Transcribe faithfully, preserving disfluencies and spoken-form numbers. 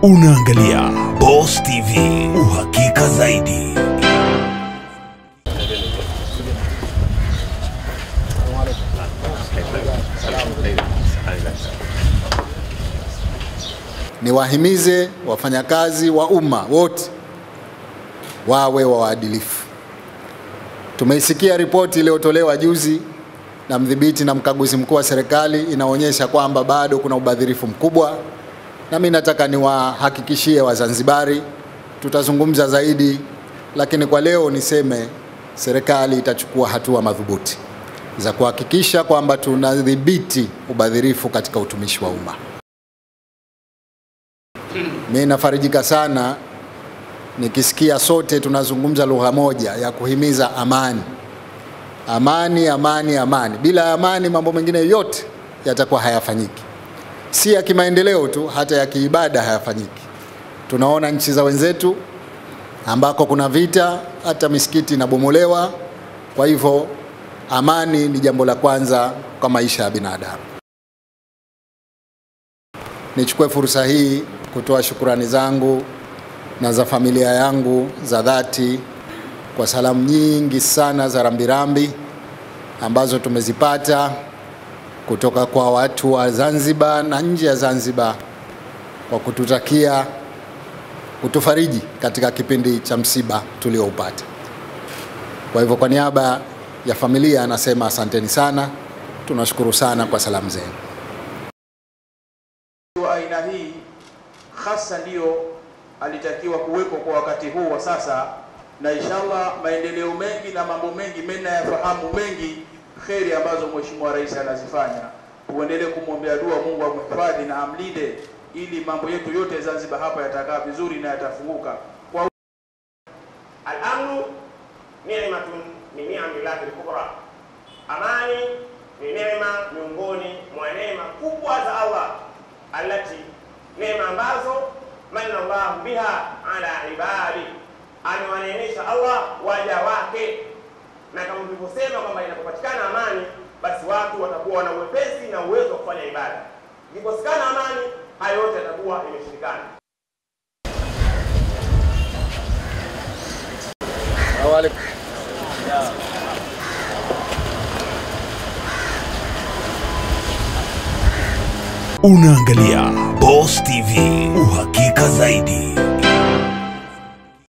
Unaangalia Boss T V, uhakika zaidi. Niwahimize wafanyakazi wa umma wote wawe waadilifu. Tumeisikia ripoti iliyotolewa juzi na mdhibiti na mkaguzi mkuu wa serikali inaonyesha kwamba bado kuna ubadhirifu mkubwa, na mimi nataka niwahakikishie Wazanzibari tutazungumza zaidi, lakini kwa leo niseme serikali itachukua hatua madhubuti za kuhakikisha kwamba tunadhibiti ubadhirifu katika utumishi wa umma. Mimi nafarijika sana nikisikia sote tunazungumza lugha moja ya kuhimiza amani. Amani, amani, amani. Bila amani mambo mengine yote yatakuwa hayafanyiki. Si ya kimaendeleo tu, hata ya kiibada hayafanyiki. Tunaona nchi za wenzetu ambako kuna vita, hata misikiti inabomolewa. Kwa hivyo amani ni jambo la kwanza kwa maisha ya binadamu. Nichukue fursa hii kutoa shukrani zangu na za familia yangu za dhati kwa salamu nyingi sana za rambirambi ambazo tumezipata kutoka kwa watu wa Zanzibar na nje ya Zanzibar kwa kututakia, kutufariji katika kipindi cha msiba tulioupata. Kwa hivyo kwa niaba ya familia anasema asanteni sana, tunashukuru sana kwa salamu zenu. Wa aina hii hasa ndio alitakiwa kuwepo kwa wakati huu wa sasa, na inshallah maendeleo mengi na mambo mengi mena yafahamu mengi kheri ambazo Mheshimiwa Rais anazifanya. Uendelee kumwombea dua Mungu amhifadhi na amlinde, ili mambo yetu yote Zanzibar hapa yatakaa vizuri na yatafunguka. Kwa al-amnu ni'matun min ni'amillahi al-kubra. Amani ni neema miongoni mwa neema kubwa za Allah, alati neema ambazo manna Allah biha ala ibadi, amewaneemesha Allah waja wake. Na kama tulivyosema kwamba inapopatikana amani, basi watu watakuwa na uwepesi na uwezo wa kufanya ibada. Ikikosekana amani, hayo yote yatakuwa imeshirikana. Awali Unaangalia Boss T V, uhakika zaidi.